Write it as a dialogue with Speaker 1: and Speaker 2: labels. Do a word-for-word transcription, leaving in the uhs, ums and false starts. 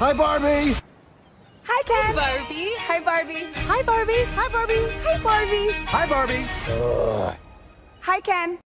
Speaker 1: Hi, Barbie.
Speaker 2: Hi, Ken.
Speaker 3: Barbie.
Speaker 2: Hi, Barbie. Hi, Barbie. Hi, Barbie. Hi, Barbie.
Speaker 1: Hi, Barbie. Ugh.
Speaker 2: Hi, Ken.